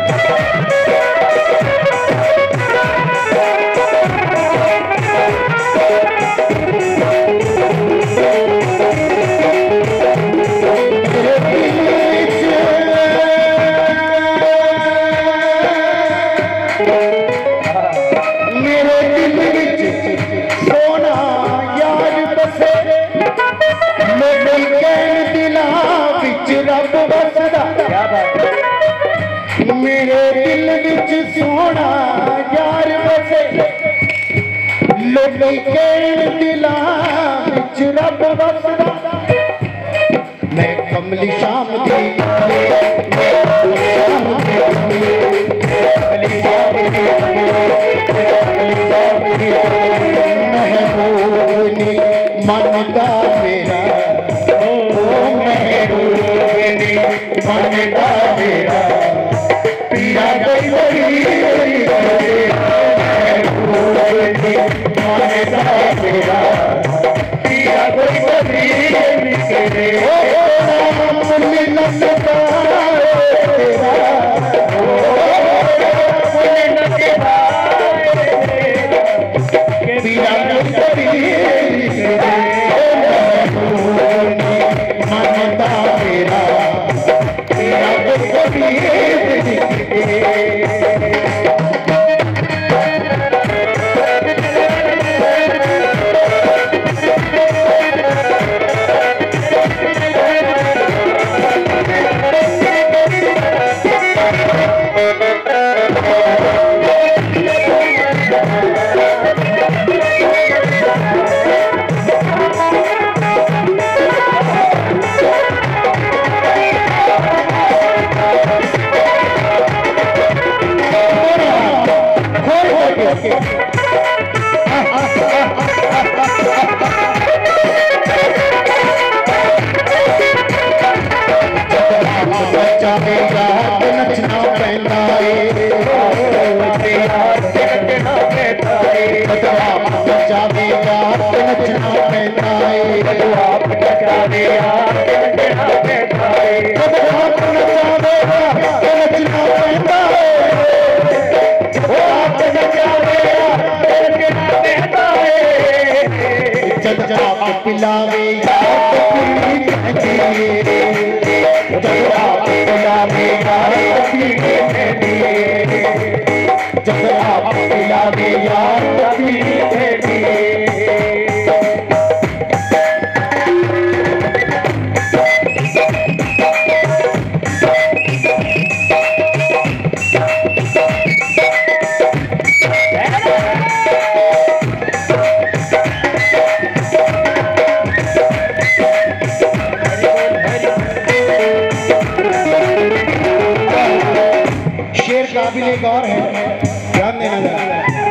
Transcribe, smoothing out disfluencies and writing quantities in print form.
मेरे दिल विच सोना यार बसे लोकी कहण दिलां विच रब बसदा मैं कमली शाम दी महबूबनी मनदा मेरा ओ महबूबनी मनदा मेरा पिया गई मनदा मेरा पिया गई नचना पैंदा पिलावे जब आप पिलावे यार काबिल गौर है, ध्यान देना।